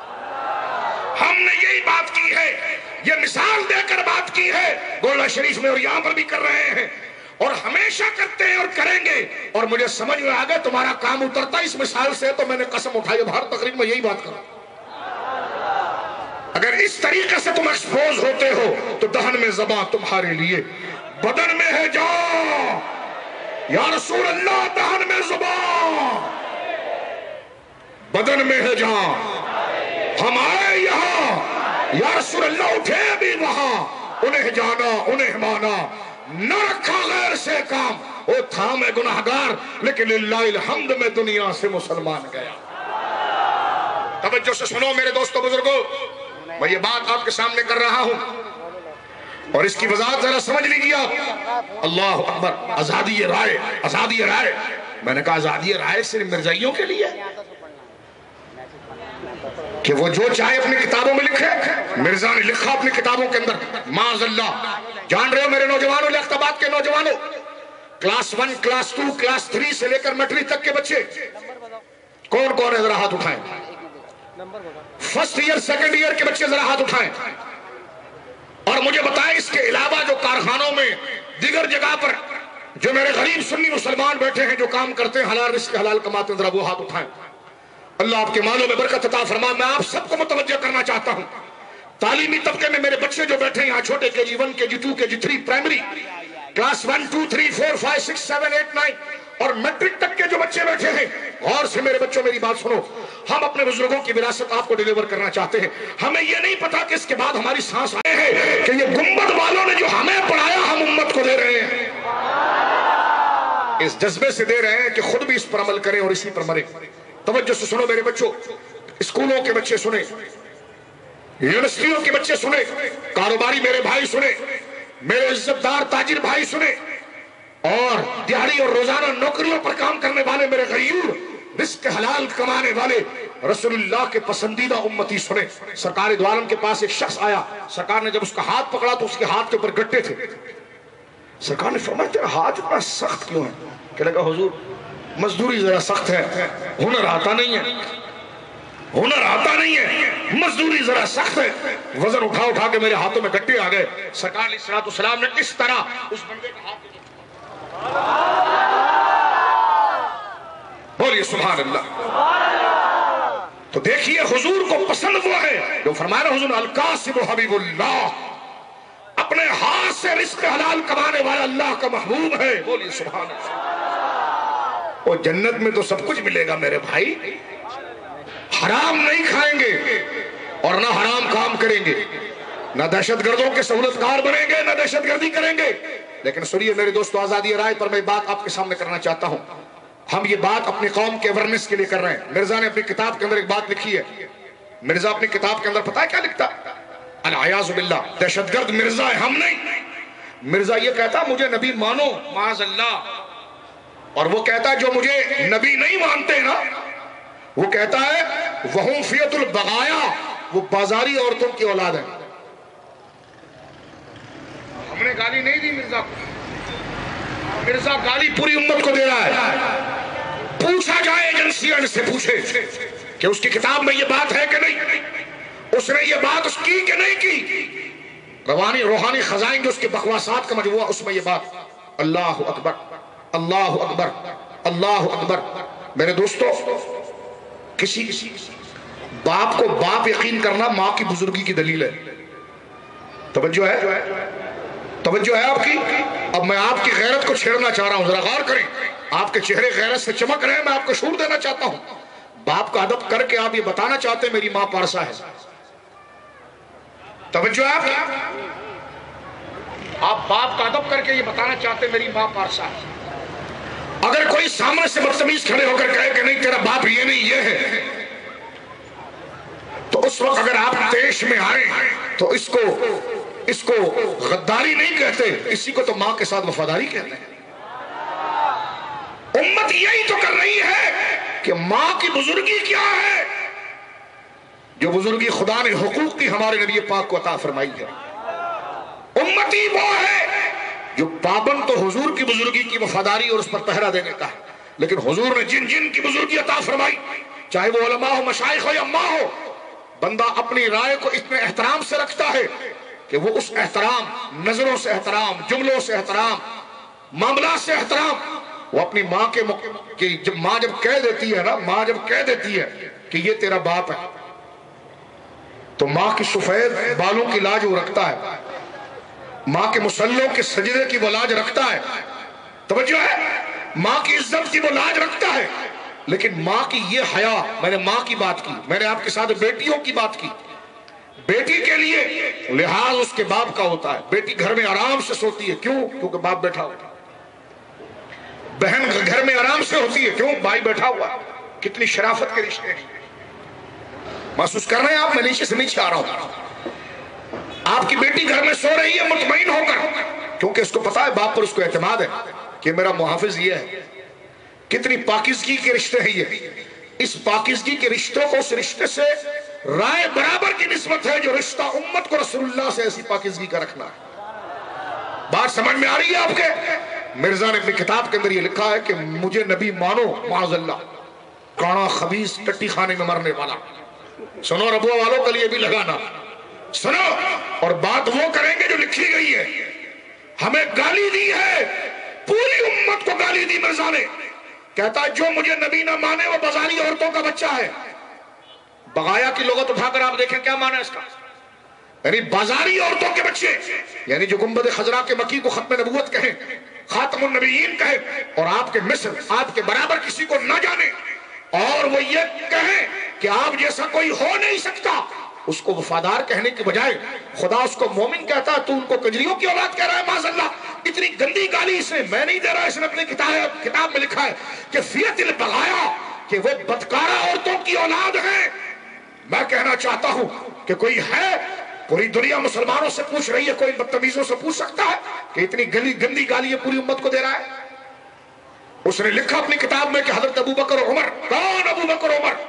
ہم نے یہی بات کی ہے, یہ مثال دے کر بات کی ہے گولڈا شریف میں اور یہاں پر بھی کر رہے ہیں, اور ہمیشہ کرتے ہیں اور کریں گے. اور مجھے سمجھ میں آ گیا تمہارا کام اترتا اس مثال سے, تو میں نے قسم اٹھائی اب ہر تقریر میں یہی بات کروں. اگر اس طریقے سے تم ایکسپوز ہوتے ہو تو دہن میں زباں تمہارے لیے, بدن میں ہے جان. یا رسول اللہ دہن میں زباں, بدن میں ہے جان. ہم آئے یہاں یا رسول اللہ اٹھے بھی وہاں, انہیں جانا انہیں مانا, نہ رکھا غیر سے کام. وہ تھا میں گناہگار لیکن للہ الحمد میں دنیا سے مسلمان گیا. توجہ سے سنو میرے دوستو بزرگوں, میں یہ بات آپ کے سامنے کر رہا ہوں اور اس کی وضاحت ذرا سمجھ لیجیے آپ. اللہ اکبر. آزادی رائے, آزادی رائے. میں نے کہا آزادی رائے صرف مرزائیوں کے لیے کہ وہ جو چاہے اپنی کتابوں میں لکھے؟ مرزا نے لکھا اپنی کتابوں کے اندر معاذ اللہ. جان رہے ہو میرے نوجوانوں, لیاقت آباد کے نوجوانوں, کلاس 1 کلاس 2 کلاس 3 سے لے کر میٹرک تک کے بچے کون کون ہے ذرا ہاتھ اٹھائیں. فرسٹ ایئر سیکنڈ ایئر کے بچے ذرا ہاتھ اٹھائیں اور مجھے بتائیں اس کے علاوہ جو کارخانوں میں دیگر جگہ پر جو میرے غریب سنی مسلمان بیٹھے ہیں جو کام کرتے ہیں حلال رزق حلال کماتے ہیں, ذرا وہ ہاتھ اٹھائیں. اللہ آپ کے مالوں میں برکت عطا فرمائے. میں آپ سب کو متوجہ کرنا چاہتا ہوں, تعلیمی طبقے میں میرے بچے جو بیٹھے ہیں یہاں, چھوٹے KG 1 KG 2 KG 3 primary class 1 2 3 4 5 6 7 8 9 اور میٹرک تک کے جو بچے بیٹھے ہیں, غور سے میرے بچوں میری بات سنو. ہم اپنے بزرگوں کی وراثت آپ کو ڈیلیور کرنا چاہتے ہیں. ہمیں یہ نہیں پتا کہ اس کے بعد ہماری سانس آئے ہیں کہ یہ گنبد والوں نے جو ہمیں پڑھایا ہم امت کو دے رہے ہیں. اس جذبے سے دے رہے ہیں کہ خود بھی اس پر عمل کریں اور اسی پر مریں. توجہ سے سنو میرے بچوں, اسکولوں کے بچے سنیں, یونیورسٹیوں کے بچے سنیں, کاروباری میرے بھائی سنیں, میرے عزت دار تاجر بھائی سنیں, اور دیہڑی اور روزانہ نوکریوں پر کام کرنے والے میرے غریب رزق حلال کمانے والے رسول اللہ کے پسندیدہ امتی سنے، سرکار دو عالم کے پاس ایک شخص آیا، سرکار نے جب اس کا ہاتھ پکڑا تو اس کے ہاتھ کے اوپر گٹے تھے۔ سرکار نے فرمایا تیرا ہاتھ اتنا سخت کیوں ہے؟ کہ لگا حضور مزدوری ذرا سخت ہے، ہنر آتا نہیں ہے، ہنر آتا نہیں ہے، مزدوری ذرا سخت ہے، وزن اٹھا اٹھا کے میرے ہاتھوں میں گٹے آ گئے۔ سرکار علیہ الصلوۃ والسلام نے اس طرح اس بندے کا ہاتھ بولیے سبحان اللہ۔ تو دیکھیے حضور کو پسند وہ ہے جو فرمایا حضور القاسم حبیب اللہ، اپنے ہاتھ سے رزق حلال کمانے والا اللہ کا محبوب ہے، بولیے سبحان اللہ۔ اور جنت میں تو سب کچھ ملے گا میرے بھائی، حرام نہیں کھائیں گے اور نہ حرام کام کریں گے، نہ دہشت گردوں کے سہولت کار بنیں گے، نہ دہشت گردی کریں گے۔ لیکن سنیے میرے دوستو، آزادی رائے پر میں بات آپ کے سامنے کرنا چاہتا ہوں۔ ہم یہ بات اپنی قوم کے اویرنس کے لیے کر رہے ہیں۔ مرزا نے اپنی کتاب کے اندر ایک بات لکھی ہے، مرزا اپنی کتاب کے اندر پتہ ہے کیا لکھتا؟ العیاذ باللہ، دہشت گرد مرزا ہے، ہم نہیں۔ مرزا یہ کہتا مجھے نبی مانو، معاذ اللہ، اور وہ کہتا جو مجھے نبی نہیں مانتے نا، وہ کہتا ہے وہم فیت البغایا، وہ بازاری عورتوں کی اولاد ہے۔ ہم نے گالی نہیں دی مرزا کو، مرزا گالی پوری امت کو دے رہا ہے۔ پوچھا جائے ایجنسیاں سے پوچھے کہ اس کی کتاب میں یہ بات ہے کہ نہیں، اس نے یہ بات اس کی کہ نہیں کی، روحانی خزائن جو اس کے بکواسات کا مجموعہ، اس میں یہ بات۔ اللہ اکبر، اللہ اکبر، اللہ اکبر۔ میرے دوستو، کسی باپ کو باپ یقین کرنا ماں کی بزرگی کی دلیل ہے۔ توجہ ہے، توجہ ہے آپ کی؟ اب میں آپ کی غیرت کو چھیڑنا چاہ رہا ہوں، ذرا غور کریں۔ آپ کے چہرے غیرت سے چمک رہے ہیں، میں آپ کو شعور دینا چاہتا ہوں۔ باپ کا ادب کر کے آپ یہ بتانا چاہتے ہیں میری ماں پارسا ہے۔ توجہ ہے آپ باپ کا ادب کر کے یہ بتانا چاہتے ہیں میری ماں پارسا ہے۔ اگر کوئی سامنے سے بدتمیز کھڑے ہو کر کہے کہ نہیں تیرا باپ یہ نہیں یہ ہے، تو اس وقت اگر آپ دیش میں آئیں تو اس کو غداری نہیں کہتے، اسی کو تو ماں کے ساتھ وفاداری کہتے ہیں۔ امت یہی تو کر رہی ہے کہ ماں کی بزرگی کیا ہے، جو بزرگی خدا نے حقوق کی ہمارے نبی پاک کو عطا فرمائی ہے۔ امتی وہ ہے جو پابند تو حضور کی بزرگی کی وفاداری اور اس پر پہرا دینے کا ہے، لیکن حضور نے جن جن کی بزرگی عطا فرمائی، چاہے وہ علماء ہو، مشائخ ہو یا ماں ہو، بندہ اپنی رائے کو اتنے احترام سے رکھتا ہے کہ وہ اس احترام، نظروں سے احترام، جملوں سے احترام، معاملات سے احترام، وہ اپنی ماں کے جب ماں جب کہہ دیتی ہے نا، ماں جب کہہ دیتی ہے کہ یہ تیرا باپ ہے، تو ماں کی سفید بالوں کی لاج وہ رکھتا ہے، ماں کے مسلوں کے سجدے کی وہ لاج رکھتا ہے۔ توجہ ہے، ماں کی عزت کی وہ لاج رکھتا ہے، لیکن ماں کی یہ حیا، میں نے ماں کی بات کی، میں نے آپ کے ساتھ بیٹیوں کی بات کی۔ بیٹی کے لیے لحاظ اس کے باپ کا ہوتا ہے، بیٹی گھر میں آرام سے سوتی ہے، کیوں؟ کیونکہ باپ بیٹھا ہوتا ہے۔ بہن گھر میں آرام سے ہوتی ہے، کیوں؟ بھائی بیٹھا ہوا ہے۔ کتنی شرافت کے رشتے ہیں، محسوس کر رہے ہیں آپ؟ میں نیچے سے نیچے آ رہا ہوں۔ آپ کی بیٹی گھر میں سو رہی ہے مطمئن ہو کر، کیونکہ اس کو پتا ہے باپ پر اس کو اعتماد ہے کہ میرا محافظ یہ ہے۔ کتنی پاکیزگی کے رشتے ہیں یہ، اس پاکیزگی کے رشتوں کو اس رشتے سے رائے برابر کی نسبت ہے جو رشتہ امت کو رسول اللہ سے ایسی پاکیزگی کا رکھنا ہے۔ بات سمجھ میں آ رہی ہے آپ کے؟ مرزا نے اپنی کتاب کے اندر یہ لکھا ہے کہ مجھے نبی مانو، معاذ اللہ، کانا خبیث ٹٹی خانے میں مرنے والا۔ سنو ربوہ والوں کے لیے بھی لگانا، سنو، اور بات وہ کریں گے جو لکھی گئی ہے۔ ہمیں گالی دی ہے، پوری امت کو گالی دی مرزا نے، کہتا ہے جو مجھے نبی نہ مانے وہ بازاری عورتوں کا بچہ ہے۔ بغایا کی لغت اٹھا کر آپ دیکھیں کیا معنی ہے اس کا، یعنی بازاری عورتوں کے بچے، یعنی جو گنبد خضرا کے مکی کو ختم نبوت کہیں، خاتم النبیین کہیں، اور آپ کے مصر آپ کے برابر کسی کو نہ جانے، اور وہ یہ کہیں کہ آپ جیسا کوئی ہو نہیں سکتا، اس کو وفادار کہنے کی بجائے خدا اس کو مومن کہتا ہے، تو ان کو کجریوں کی اولاد کہہ رہا ہے، معاذ اللہ۔ اتنی گندی گالی اس نے میں نہیں دے رہا، اس نے اپنی کتاب میں لکھا ہے کہ فیت البغایا، کہ وہ بدکارہ عورتوں کی اولاد ہیں۔ میں کہنا چاہتا ہوں کہ کوئی ہے، پوری دنیا مسلمانوں سے پوچھ رہی ہے، کوئی بدتمیزوں سے پوچھ سکتا ہے کہ اتنی گندی گالی یہ پوری امت کو دے رہا ہے؟ اس نے لکھا اپنی کتاب میں کہ حضرت ابو بکر و عمر، کون ابو بکر و عمر؟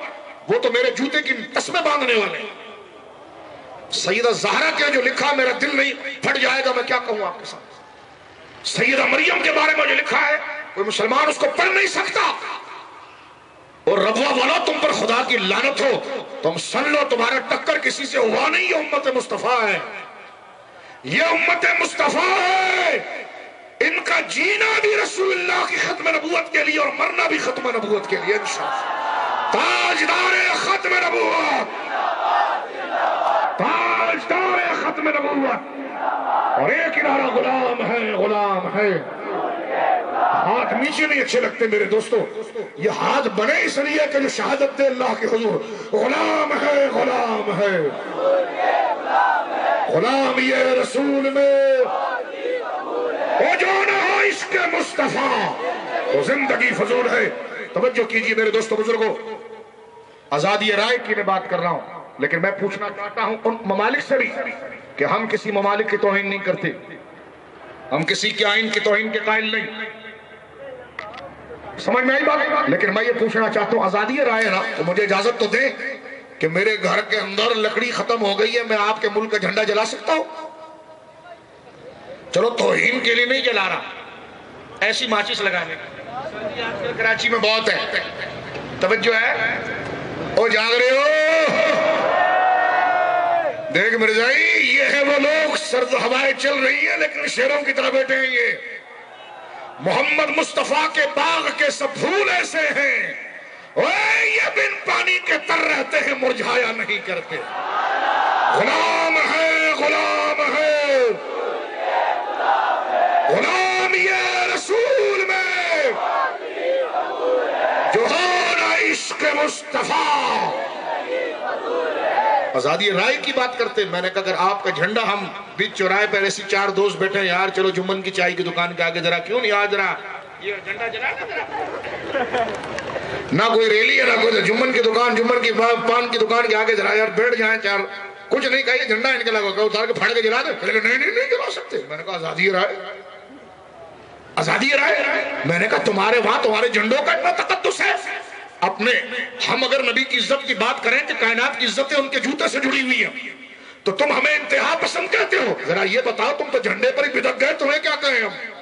وہ تو میرے جوتے کی تسمے باندھنے والے ہیں۔ سیدہ زہرا کے جو لکھا میرا دل نہیں پھٹ جائے گا، میں کیا کہوں آپ کے ساتھ۔ سیدہ مریم کے بارے میں جو لکھا ہے کوئی مسلمان اس کو پڑھ نہیں سکتا۔ اور ربوہ والا تم پر خدا کی لعنت ہو، تم سن لو تمہارا ٹکر کسی سے ہوا نہیں، یہ امت مصطفیٰ ہے، یہ امت مصطفیٰ ہے۔ ان کا جینا بھی رسول اللہ کی ختم نبوت کے لیے اور مرنا بھی ختم نبوت کے لیے انشاءاللہ۔ تاجدار ختم نبوت، تاجدار ختم نبوت، اور ایک نعرہ غلام ہے، غلام ہے۔ ہاتھ نیچے نہیں اچھے لگتے میرے دوستو، یہ ہاتھ بنے اس لیے کہ جو شہادت دے اللہ کے حضور، غلام ہے، غلام ہے، غلام یہ رسول میں، وہ جو نہ ہو عشق مصطفیٰ وہ زندگی فضول ہے۔ توجہ کیجئے میرے دوستو بزرگوں، آزادی رائے کی میں بات کر رہا ہوں، لیکن میں پوچھنا چاہتا ہوں ان ممالک سے بھی کہ ہم کسی ممالک کی توہین نہیں کرتے، ہم کسی کے آئین کی توہین کے قائل نہیں، سمجھ میں آئی بات؟ لیکن میں یہ پوچھنا چاہتا ہوں آزادی رائے نا تو مجھے اجازت تو دیں کہ میرے گھر کے اندر لکڑی ختم ہو گئی ہے، میں آپ کے ملک کا جھنڈا جلا سکتا ہوں؟ چلو توہین کے لیے نہیں جلا رہا، ایسی ماچس لگانے کی کراچی میں بہت ہے، توجہ ہے، او جاگ رہے ہو؟ دیکھ مرزائی، یہ ہے وہ لوگ، سرد ہوائیں چل رہی ہیں لیکن شیروں کی طرح بیٹھے ہیں، یہ محمد مصطفیٰ کے باغ کے سب پھول ایسے ہیں، اوے یہ بن پانی کے تر رہتے ہیں، مرجھایا نہیں کرتے۔ غلام ہے، غلام ہے، غلام یہ رسول میں، جو ہونا عشق مصطفیٰ۔ آزادی رائے کی بات کرتے ہیں، میں نے کہا اگر آپ کا جھنڈا ہم بیچ چوراہے پر ایسی چار دوست بیٹھے ہیں، یار چلو جمن کی چائے کی دکان کے آگے ذرا کیوں نہیں آج ذرا یہ جھنڈا جلا نہ کوئی ریلی ہے نہ کوئی جمن کی دکان، جمن کی پان کی دکان کے آگے ذرا یار بیٹھ جائیں، چار کچھ نہیں کہا، یہ جھنڈا ان کے لگا اتار کے پھاڑ کے جلا دے، نہیں جلا سکتے۔ میں نے کہا آزادی رائے، آزادی رائے، میں نے کہا تمہارے وہاں تمہارے جھنڈوں کا اتنا تقدس ہے، اپنے ہم اگر نبی کی عزت کی بات کریں کہ کائنات کی عزتیں ان کے جوتے سے جڑی ہوئی ہیں، تو تم ہمیں انتہا پسند کہتے ہو؟ ذرا یہ بتاؤ تم تو جھنڈے پر ہی بدک گئے، تمہیں کیا کہیں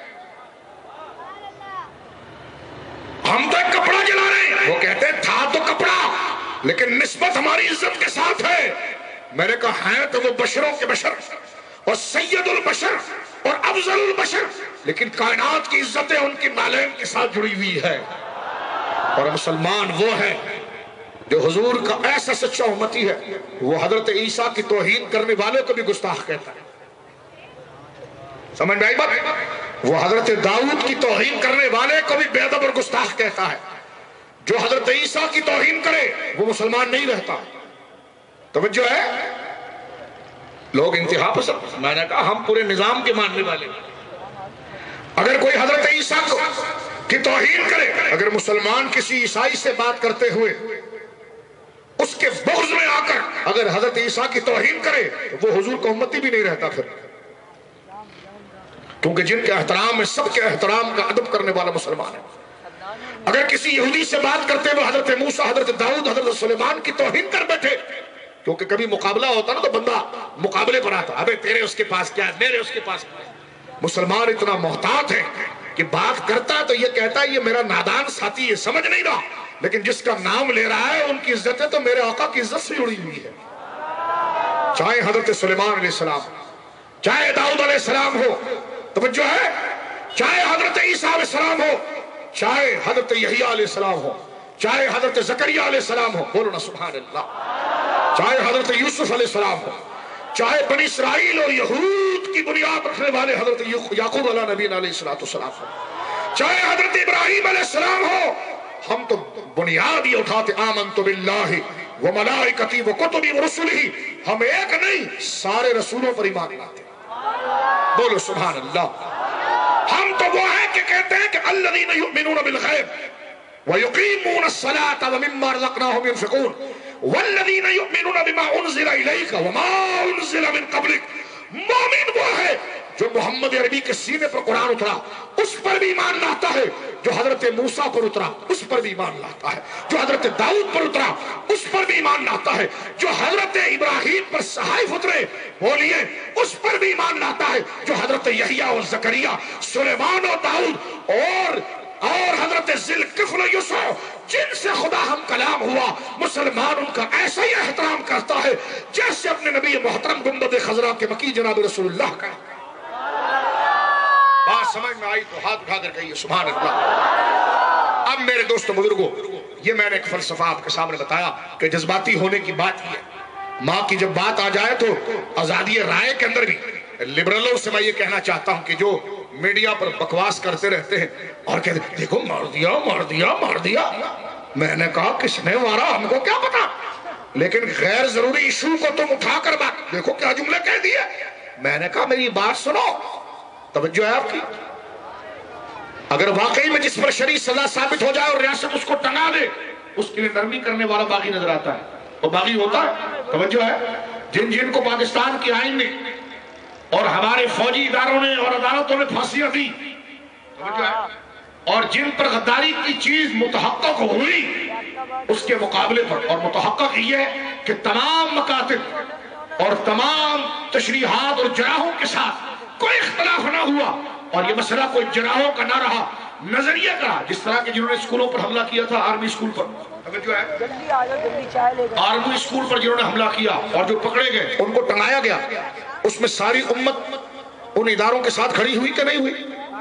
ہم تو ایک کپڑا جلا رہے ہیں، وہ کہتے ہیں تھا تو کپڑا لیکن نسبت ہماری عزت کے ساتھ ہے۔ میں نے کہا ہیں تو وہ بشروں کے بشر اور سید البشر اور افضل البشر، لیکن کائنات کی عزتیں ان کی نالین کے ساتھ جڑی ہوئی ہے، اور مسلمان وہ ہے جو حضور کا ایسا سچا امتی ہے، وہ حضرت عیسیٰ کی توہین کرنے والوں کو بھی گستاخ کہتا ہے، سمجھ میں آئی بات؟ وہ حضرت داؤد کی توہین کرنے والے کو بھی بے ادب اور گستاخ کہتا ہے، جو حضرت عیسیٰ کی توہین کرے وہ مسلمان نہیں رہتا۔ توجہ ہے، لوگ انتہا پسند، میں نے کہا ہم پورے نظام کے ماننے والے، اگر کوئی حضرت عیسیٰ کی توہین کرے، اگر مسلمان کسی عیسائی سے بات کرتے ہوئے اس کے بغض میں آ کر اگر حضرت عیسیٰ کی توہین کرے تو وہ حضور کا امتی بھی نہیں رہتا پھر، کیونکہ جن کے احترام میں سب کے احترام کا ادب کرنے والا مسلمان ہے۔ اگر کسی یہودی سے بات کرتے ہوئے حضرت موسیٰ، حضرت داؤد، حضرت سلیمان کی توہین کر بیٹھے، کیونکہ کبھی مقابلہ ہوتا نا تو بندہ مقابلے پر آتا، ابے تیرے اس کے پاس کیا ہے، میرے اس کے پاس کیا ہے۔ مسلمان اتنا محتاط ہے کہ بات کرتا ہے تو یہ کہتا ہے یہ میرا نادان ساتھی ہے، سمجھ نہیں رہا، لیکن جس کا نام لے رہا ہے ان کی عزتیں تو میرے آقا کی عزت سے جڑی ہوئی ہے، چاہے حضرت سلیمان علیہ السلام، چاہے داؤد علیہ السلام ہو، توجہ ہے، چاہے حضرت عیسیٰ علیہ السلام ہو، چاہے حضرت یحییٰ علیہ السلام ہو، چاہے حضرت زکریا علیہ السلام ہو، بولو نا سبحان اللہ، چاہے حضرت یوسف علیہ السلام ہو، چاہے بنی اسرائیل اور یہود کی بنیاد رکھنے والے حضرت یعقوب علیہ نبینا علیہ السلام ہو، چاہے حضرت ابراہیم علیہ السلام ہو، ہم تو بنیاد ہی اٹھاتے آمنت باللہ وملائکتی وکتبی ورسلہ، ہم ایک نہیں سارے رسولوں پر ایمان لاتے، بولو سبحان اللہ۔ ہم تو وہ ہیں کہ کہتے ہیں کہ الذین یؤمنون بالغیب وَيُقِيمُونَ الصَّلَاةَ وَمِمَّا رَزَقْنَاهُمْ يُنْفِقُونَ وَالَّذِينَ يُؤْمِنُونَ بِمَا أُنزِلَ إِلَيْكَ وَمَا أُنزِلَ مِن قَبْلِكَ، مومن وہ ہے جو محمد عربی کے سینے پر قرآن اترا اس پر بھی ایمان لاتا ہے، جو حضرت موسیٰ پر اترا اس پر بھی ایمان لاتا ہے، جو حضرت داؤد پر اترا اس پر بھی ایمان لاتا ہے، جو حضرت ابراہیم پر صحائف اترے بولیے اس پر بھی ایمان لاتا ہے، جو حضرت یحییٰ اور زکریا، سلیمان اور داؤد اور حضرت ذوالکفل یوسف جن سے خدا ہم کلام ہوا، مسلمان ان کا ایسا ہی احترام کرتا ہے جیسے اپنے نبی محترم گنبد خضرا کے مکی جناب رسول اللہ کا۔ بات سمجھ میں آئی تو ہاتھ اٹھا کر کہیے سبحان اللہ۔ اب میرے دوستو بزرگوں، یہ میں نے ایک فلسفہ آپ کے سامنے بتایا کہ جذباتی ہونے کی بات یہ ہے، ماں کی جب بات آ جائے تو آزادی رائے کے اندر بھی لبرلوں سے میں یہ کہنا چاہتا ہوں کہ جو میڈیا پر بکواس کرتے رہتے ہیں اور کہتے ہیں دیکھو مار دیا مار دیا مار دیا، میں نے کہا کس نے مارا ہم کو کیا پتا، لیکن غیر ضروری ایشو کو تم اٹھا کر بات دیکھو کیا جملے کہہ دیے۔ میں نے کہا میری بات سنو، توجہ ہے آپ کی، اگر واقعی میں جس پر شرعی سزا ثابت ہو جائے اور ریاست اس کو ٹنگا دے، اس کے لیے نرمی کرنے والا باغی نظر آتا ہے، وہ باغی ہوتا ہے۔ توجہ ہے، جن کو پاکستان کی آئین نے اور ہمارے فوجی اداروں نے اور عدالتوں نے پھانسیاں دی، توجہ ہے، اور جن پر غداری کی چیز متحقق ہوئی اس کے مقابلے پر، اور متحقق یہ ہے کہ تمام مکاتب اور تمام تشریحات اور جراحوں کے ساتھ کوئی اختلاف نہ ہوا اور یہ مسئلہ کوئی جراحوں کا نہ رہا، نظریہ کا، جس طرح کے جنہوں نے اسکولوں پر حملہ کیا تھا، آرمی اسکول پر، جو ہے آرمی اسکول پر جنہوں نے حملہ کیا اور جو پکڑے گئے ان کو ٹنگایا گیا، اس میں ساری امت ان اداروں کے ساتھ کھڑی ہوئی کہ نہیں ہوئی؟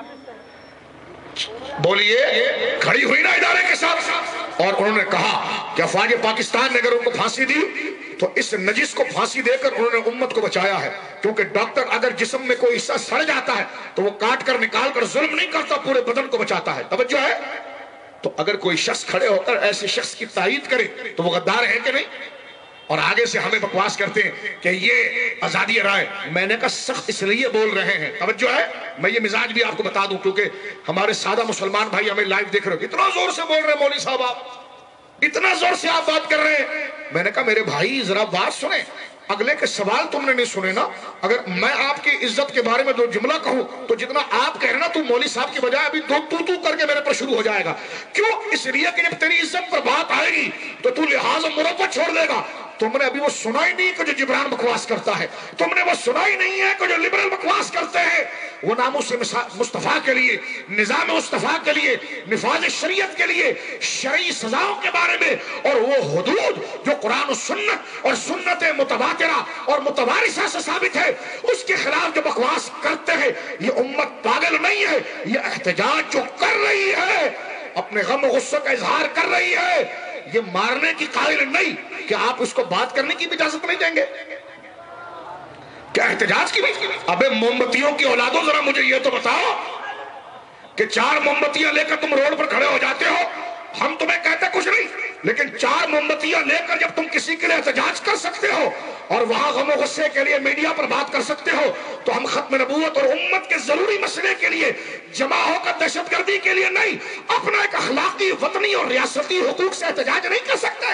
بولیے کھڑی ہوئی نا ادارے کے ساتھ، اور انہوں نے کہا کہ افواج پاکستان نے اگر ان کو پھانسی دی تو اس نجس کو پھانسی دے کر انہوں نے امت کو بچایا ہے، کیونکہ ڈاکٹر اگر جسم میں کوئی حصہ سڑ جاتا ہے تو وہ کاٹ کر نکال کر ظلم نہیں کرتا، پورے بدن کو بچاتا ہے۔ توجہ ہے، تو اگر کوئی شخص کھڑے ہو کر ایسے شخص کی تائید کرے تو وہ غدار ہے کہ نہیں؟ اور آگے سے ہمیں بکواس کرتے ہیں کہ یہ آزادی رائے، میں نے کہا سخت اس لیے بول رہے ہیں، توجہ ہے، میں یہ مزاج بھی آپ کو بتا دوں کیونکہ ہمارے سادہ مسلمان بھائی ہمیں لائیو دیکھ رہے ہیں، اتنا زور سے بول رہے ہیں مولوی صاحب، آپ اتنا زور سے آپ بات کر رہے ہیں۔ میں نے کہا میرے بھائی ذرا بات سنیں، اگلے کے سوال تم نے نہیں سنے نا، اگر میں آپ کی عزت کے بارے میں دو جملہ کہوں تو جتنا آپ کہہ رہے نا تو مولوی صاحب کی بجائے ابھی دو تو کر کے میرے پر شروع ہو جائے گا، کیوں؟ اس لیے کہ جب تیری عزت پر بات آئے گی تو تو لحاظ مربت چھوڑ دے گا۔ تم نے ابھی وہ سنا ہی نہیں کہ جو جبران بکواس کرتا ہے، تم نے وہ سنا ہی نہیں ہے کہ جو لبرل بکواس کرتے ہیں، وہ ناموس مصطفیٰ کے لیے، نظام مصطفیٰ کے لیے، نفاذ شریعت کے لیے، شرعی سزاؤں کے بارے میں، اور وہ حدود جو قرآن و سنت اور سنت متواترہ اور متوارثہ سے ثابت ہے، اس کے خلاف جو بکواس کرتے ہیں، یہ امت پاگل نہیں ہے، یہ احتجاج جو کر رہی ہے، اپنے غم و غصے کا اظہار کر رہی ہے، یہ مارنے کی قائل نہیں کہ آپ اس کو بات کرنے کی بھی اجازت نہیں دیں گے، کیا احتجاج کی بھی؟ ابے موم بتیوں کی اولادوں ذرا مجھے یہ تو بتاؤ کہ 4 موم بتیاں لے کر تم روڈ پر کھڑے ہو جاتے ہو، ہم تمہیں کہتے کچھ نہیں، لیکن 4 موم بتیاں لے کر جب تم کسی کے لیے احتجاج کر سکتے ہو اور وہاں غم و غصے کے لیے میڈیا پر بات کر سکتے ہو، تو ہم ختم نبوت اور امت کے ضروری مسئلے کے لیے جمع ہو کر دہشت گردی کے لیے نہیں، اپنا ایک اخلاقی، وطنی اور ریاستی حقوق سے احتجاج نہیں کر سکتے؟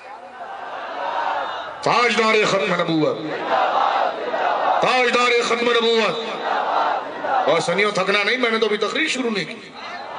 تاجدار ختم نبوت، تاجدار ختم نبوت، اور سنیوں تھکنا نہیں، میں نے تو ابھی تقریر شروع نہیں کی،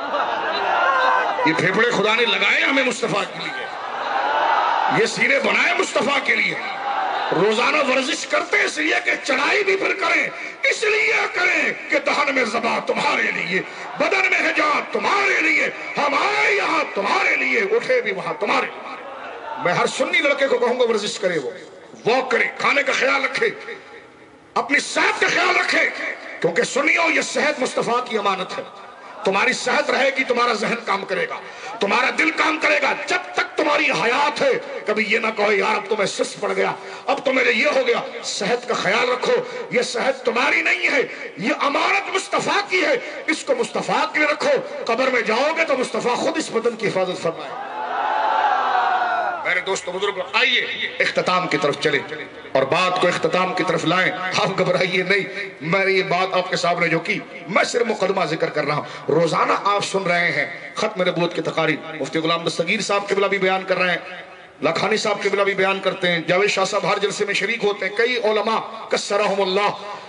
یہ پھیپھڑے خدا نے لگائے ہمیں مصطفیٰ کے لیے، یہ سینے بنائے مصطفیٰ کے لیے، روزانہ ورزش کرتے اس لیے کہ چڑھائی بھی پھر کریں، اس لیے کریں کہ دہن میں زبان تمہارے لیے، بدن میں حجاب تمہارے لیے، ہم آئے یہاں تمہارے لیے، اٹھے بھی وہاں تمہارے لیے۔ میں ہر سنی لڑکے کو کہوں گا ورزش کرے، وہ واک کرے، کھانے کا خیال رکھے، اپنی صحت کا خیال رکھے، کیونکہ سنیو یہ صحت مصطفیٰ کی امانت ہے، تمہاری صحت رہے گی تمہارا ذہن کام کرے گا، تمہارا دل کام کرے گا، جب تک تمہاری حیات ہے کبھی یہ نہ کہو یار اب تمہیں سست پڑ گیا، اب تو میرے یہ ہو گیا۔ صحت کا خیال رکھو، یہ صحت تمہاری نہیں ہے، یہ امانت مصطفیٰ کی ہے، اس کو مصطفیٰ کے لیے رکھو، قبر میں جاؤ گے تو مصطفیٰ خود اس بدن کی حفاظت فرمائے۔ میرے دوستو بزرگوں، آئیے اختتام کی طرف چلیں اور بات کو اختتام کی طرف لائیں، آپ گھبرائیے نہیں، میں نے یہ بات آپ کے سامنے جو کی، میں صرف مقدمہ ذکر کر رہا ہوں، روزانہ آپ سن رہے ہیں ختم نبوت کی تقاریر، مفتی غلام دستگیر صاحب قبلہ بھی بیان کر رہے ہیں، لکھانی صاحب قبلہ بھی بیان کرتے ہیں، جاوید شاہ صاحب ہر جلسے میں شریک ہوتے ہیں، کئی علماء کسرہم اللہ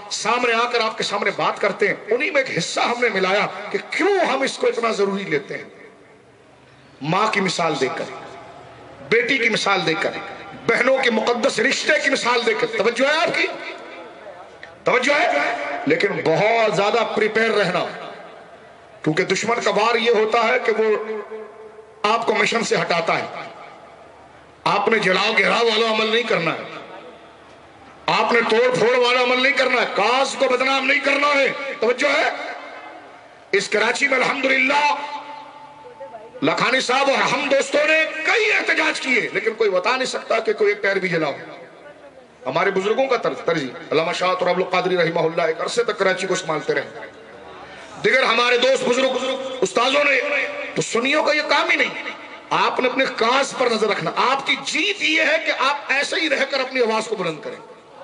سامنے آ کر آپ کے سامنے بات کرتے ہیں، انہی میں ایک حصہ ہم نے ملایا کہ کیوں ہم اس کو اتنا ضروری لیتے ہیں۔ ماں کی مثال دے کر، بیٹی کی مثال دے کر، بہنوں کے مقدس رشتے کی مثال دے کر، توجہ ہے آپ کی؟ توجہ ہے؟ لیکن بہت زیادہ پریپیئر رہنا، کیونکہ دشمن کا وار یہ ہوتا ہے کہ وہ آپ کو مشن سے ہٹاتا ہے۔ آپ نے جلاؤ گھیراؤ والا عمل نہیں کرنا ہے، آپ نے توڑ پھوڑ والا عمل نہیں کرنا ہے، کاز کو بدنام نہیں کرنا ہے۔ توجہ ہے؟ اس کراچی میں الحمدللہ لکھانی صاحب اور ہم دوستوں نے کئی احتجاج کیے، لیکن کوئی بتا نہیں سکتا کہ کوئی ایک ٹائر بھی جلاؤ۔ ہمارے بزرگوں کا ترجیح، علامہ شاہ اور عبد القادری رحمہ اللہ ایک عرصے تک کراچی کو سنبھالتے رہے، دیگر ہمارے دوست بزرگ استاذوں نے، تو سنیوں کا یہ کام ہی نہیں۔ آپ نے اپنے کاز پر نظر رکھنا، آپ کی جیت یہ ہے کہ آپ ایسے ہی رہ کر اپنی آواز کو بلند کریں۔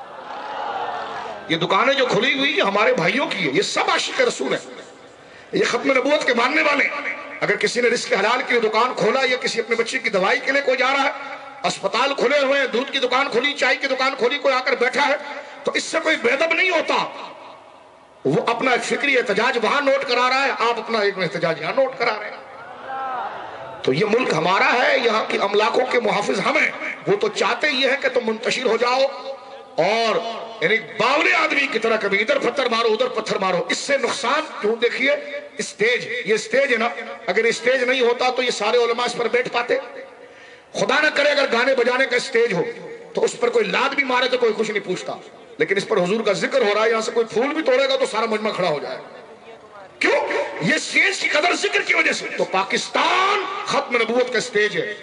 یہ دکانیں جو کھلی ہوئی ہمارے بھائیوں کی ہے، یہ سب عاشق رسول ہیں، یہ ختم نبوت کے ماننے والے ہیں۔ اگر کسی نے رزق حلال کے لیے دکان کھولا، یا کسی اپنے بچے کی دوائی کے لیے کوئی جا رہا ہے، اسپتال کھلے ہوئے ہیں، دودھ کی دکان کھولی، چائے کی دکان کھولی، کوئی آ کر بیٹھا ہے، تو اس سے کوئی بے ادب نہیں ہوتا۔ وہ اپنا ایک فکری احتجاج وہاں نوٹ کرا رہا ہے، آپ اپنا ایک احتجاج یہاں نوٹ کرا رہے ہیں۔ تو یہ ملک ہمارا ہے، یہاں کی املاکوں کے محافظ ہم ہیں۔ وہ تو چاہتے یہ ہے کہ تم منتشر ہو جاؤ اور یعنی باولی آدمی کی طرح کبھی ادھر پتھر مارو ادھر پتھر مارو۔ اس سے نقصان کیوں؟ دیکھیے اسٹیج، یہ اسٹیج ہے نا، اگر اسٹیج نہیں ہوتا تو یہ سارے علماء اس پر بیٹھ پاتے؟ خدا نہ کرے اگر گانے بجانے کا اسٹیج ہو تو اس پر کوئی لاد بھی مارے تو کوئی کچھ نہیں پوچھتا، لیکن اس پر حضور کا ذکر ہو رہا ہے، یہاں سے کوئی پھول بھی توڑے گا تو سارا مجمع کھڑا ہو جائے گا۔ کیوں؟ یہ اسٹیج کی قدر ذکر کی وجہ سے۔ تو پاکستان ختم نبوت کا اسٹیج ہے۔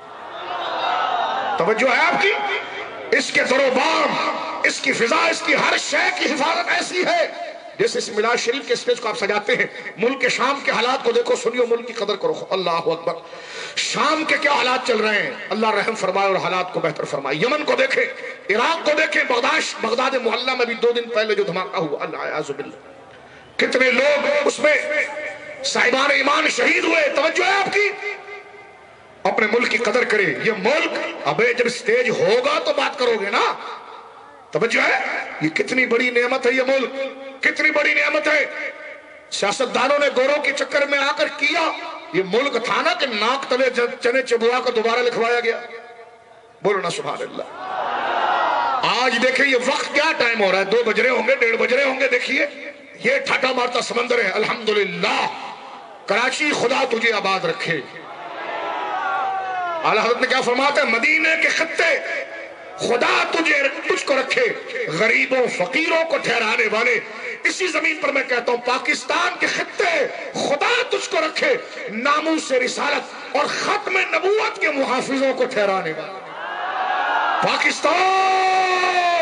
توجہ ہے آپ کی؟ اس کے در و بام، اس کی فضا، اس کی ہر شے کی حفاظت ایسی ہے جیسے اس میلاد شریف کے اسٹیج کو آپ سجاتے ہیں۔ ملک کے شام کے حالات کو دیکھو، سنیو، ملک کی قدر کرو۔ اللہ اکبر! شام کے کیا حالات چل رہے ہیں، اللہ رحم فرمائے اور حالات کو بہتر فرمائے۔ یمن کو دیکھیں، عراق کو دیکھیں، بغداد محلہ میں بھی 2 دن پہلے جو دھماکہ ہوا، اللہ اعوذ باللہ، کتنے لوگ اس میں صاحبان ایمان شہید ہوئے۔ توجہ ہے آپ کی؟ اپنے ملک کی قدر کرے۔ یہ ملک ابے جب اسٹیج ہوگا تو بات کرو گے نا۔ توجہ ہے؟ یہ کتنی بڑی نعمت ہے، یہ ملک کتنی بڑی نعمت ہے۔ سیاستدانوں نے گوروں کے چکر میں آ کر کیا، یہ ملک تھا نا کہ ناک تلے چنے چبوا کر دوبارہ لکھوایا گیا۔ بولو نا سبحان اللہ۔ آج دیکھیں یہ وقت کیا ٹائم ہو رہا ہے، 2 بج رہے ہوں گے، 1:30 بج رہے ہوں گے، دیکھیے یہ ٹھاٹا مارتا سمندر ہے۔ الحمدللہ کراچی خدا تجھے آباد رکھے۔ اعلیٰ حضرت نے کیا فرماتا ہے؟ مدینے کے خطے خدا تجھ کو رکھے، غریبوں فقیروں کو ٹھہرانے والے۔ اسی زمین پر میں کہتا ہوں پاکستان کے خطے خدا تجھ کو رکھے، ناموس رسالت اور ختم نبوت کے محافظوں کو ٹھہرانے والے۔ پاکستان،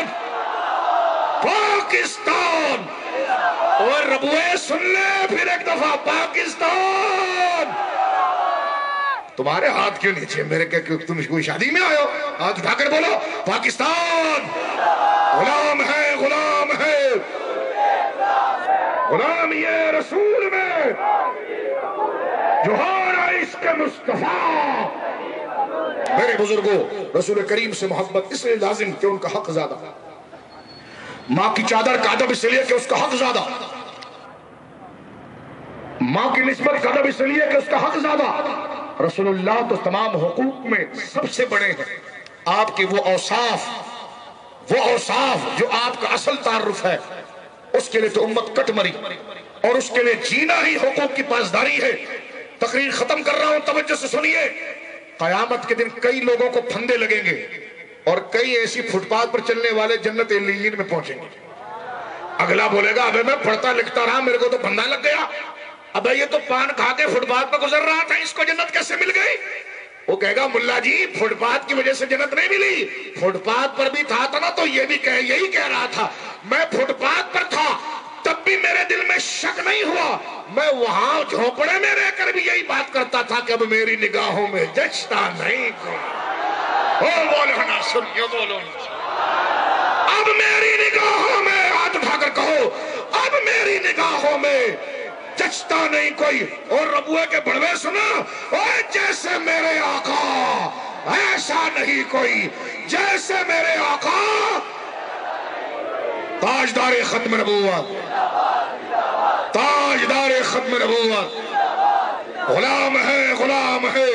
پاکستان، اور ربوے سن لے پھر ایک دفعہ، پاکستان۔ تمہارے ہاتھ کیوں نیچے میرے کہ تم کوئی شادی میں آئے ہو؟ ہاتھ اٹھا کر بولو پاکستان غلام ہے، غلام ہے، غلام یہ رسول میں جوہر عشق مصطفیٰ۔ میرے بزرگوں، رسول کریم سے محبت اس لیے لازم کہ ان کا حق زیادہ، ماں کی چادر کا ادب اس لیے کہ اس کا حق زیادہ، ماں کی نسبت کا ادب اس لیے کہ اس کا حق زیادہ۔ رسول اللہ تو تمام حقوق میں سب سے بڑے ہیں۔ آپ کی وہ اوصاف جو آپ کا اصل تعارف ہے، اس کے لیے تو امت کٹ مری، اور اس کے لیے جینا ہی حقوق کی پاسداری ہے۔ تقریر ختم کر رہا ہوں، توجہ سے سنیے۔ قیامت کے دن کئی لوگوں کو پھندے لگیں گے، اور کئی ایسی فٹ پاتھ پر چلنے والے جنت علیین میں پہنچیں گے۔ اگلا بولے گا ابے میں پڑھتا لکھتا رہا، میرے کو تو پھندا لگ گیا، ابے یہ تو پان کھا کے فٹ پاتھ پر گزر رہا تھا، اس کو جنت کیسے مل گئی؟ وہ کہے گا ملا جی فٹ پاتھ کی وجہ سے جنت نہیں ملی، فٹ پاتھ پر بھی تھا نا تو یہ بھی یہی کہہ رہا تھا، میں فٹ پاتھ پر تھا تب بھی میرے دل میں شک نہیں ہوا، میں وہاں جھونپڑے میں رہ کر بھی یہی بات کرتا تھا کہ اب میری نگاہوں میں جچتا نہیں کوئی۔ او بولو نا، سنیو، بولو نا، اب میری نگاہوں میں، ہاتھ اٹھا کر کہو، اب میری نگاہوں میں جچتا نہیں کوئی۔ اور ربوے کے بڑوے سنا، اوے جیسے میرے آقا ایسا نہیں کوئی، جیسے میرے آقا تاجدار ختم نبوت، تاجدار ختم نبوت، غلام ہے غلام ہے،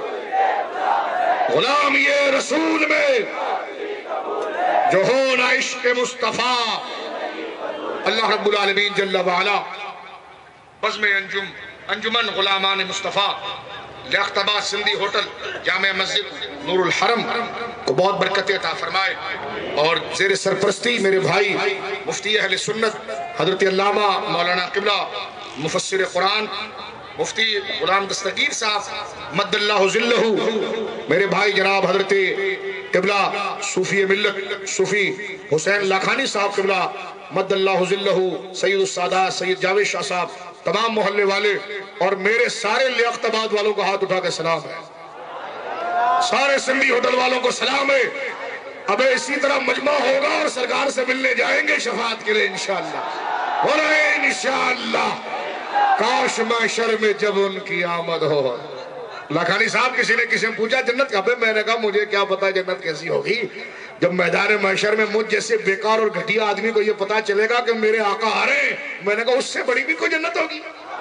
غلام یہ رسول میں جو ہونا عشق مصطفیٰ۔ اللہ رب العالمین جل وعلا بزم انجمن غلامان مصطفیٰ لیاقت آباد سندھی ہوٹل جامع مسجد نور الحرم کو بہت برکت عطا فرمائے، اور زیر سرپرستی میرے بھائی مفتی اہل سنت حضرت علامہ مولانا قبلہ مفسر قرآن مفتی غلام دستگیر صاحب مد اللہ ذلہ، میرے بھائی جناب حضرت قبلہ صوفی ملت صوفی حسین لاکھانی صاحب قبلہ مد اللہ ذلہ، سید السادات سید جاوید شاہ صاحب، تمام محلے والے، اور میرے سارے لیاقت آباد والوں کو ہاتھ اٹھا کے سلام ہے، سارے سندھی ہوٹل والوں کو سلام ہے۔ اب اسی طرح مجمع ہوگا اور سرکار سے ملنے جائیں گے شفاعت کے لیے انشاءاللہ، بولے انشاءاللہ۔ کاش محشر میں جب ان کی آمد ہو۔ لاکھانی صاحب کسی نے کسی نے پوچھا جنت کہاں پہ، میں نے کہا مجھے کیا پتا جنت کیسی ہوگی، جب میدان محشر میں مجھ جیسے بیکار اور گھٹیا آدمی کو یہ پتا چلے گا کہ میرے آقا آ رہے ہیں، میں نے کہا اس سے بڑی بھی کوئی جنت ہوگی،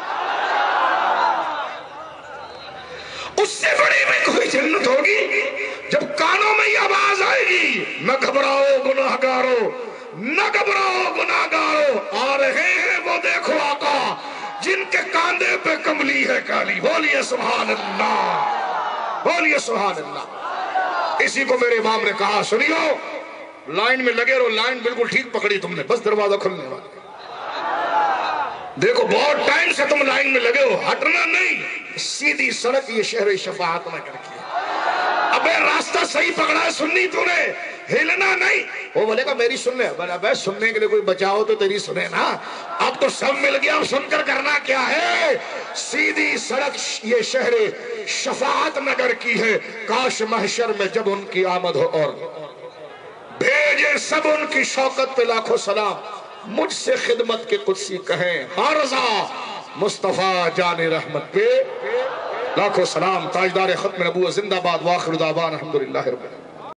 اس سے بڑی بھی کوئی جنت ہوگی۔ جب کانوں میں یہ آواز آئے گی، نہ گھبراؤ گناہگارو، نہ گھبراؤ گناہگارو، آ رہے ہیں وہ دیکھو آقا جن کے کاندھے پہ کملی ہے کالی، بولیے سبحان اللہ، بولیے سبحان اللہ۔ اسی کو میرے امام نے کہا سنیو، لائن میں لگے رہو، لائن بالکل ٹھیک پکڑی تم نے، بس دروازہ کھلنے والا، دیکھو بہت ٹائم سے تم لائن میں لگے ہو، ہٹنا نہیں، سیدھی سڑک یہ شہر شفاعت میں کر کے، ابے راستہ صحیح پکڑا ہے، سننی تو نے، ہلنا نہیں۔ وہ بولے گا میری سننے، بولے ابے سننے کے لیے کوئی بچاؤ تو تیری سنے نا، اب تو سب مل گیا، اب سن کر کرنا کیا ہے؟ سیدھی سڑک یہ شہر شفاعت نگر کی ہے، کاش محشر میں جب ان کی آمد ہو، اور بھیجے سب ان کی شوکت پہ لاکھوں سلام، مجھ سے خدمت کے قدسی کہیں ہاں رضا، مصطفیٰ جان رحمت پہ لاکھوں سلام۔ تاجدار ختم نبوت زندہ باد، واخر دعوانا الحمدللہ رب العالمین۔